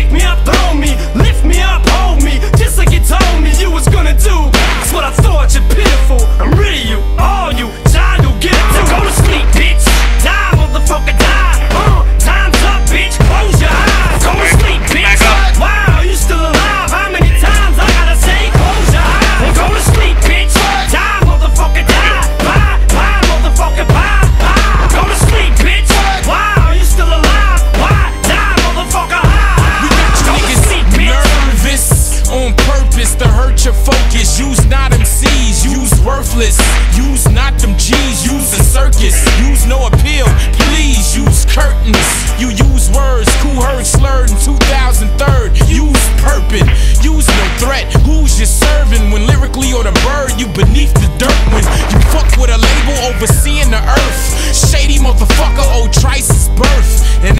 pick me up, throw me, lift me up, hold me, just like you told me you was gonna do. That's what I thought, you're pitiful. I'm rid of you, all you, child, you'll get it too. Go to sleep, bitch. Die, motherfucker, die. Time's up, bitch. Close your eyes. Go to sleep, bitch. Wow, you still alive? How many times I gotta say close your eyes? And go to sleep, bitch. Die, motherfucker, die. Bye, bye, motherfucker, bye, bye. Go to sleep, bitch. Wow, you still alive? Why? Die, motherfucker, We got you niggas nervous on purpose to hurt your focus. Use not MCs, use worthless. Use not them G's, use the circus. Use no appeal, please use curtains. You use words, cool heard slurred in 2003. Use purpose, use no threat. Who's you serving when lyrically or the bird? You beneath the dirt when you fuck with a label overseeing the earth. Shady motherfucker, old Trice's birth. And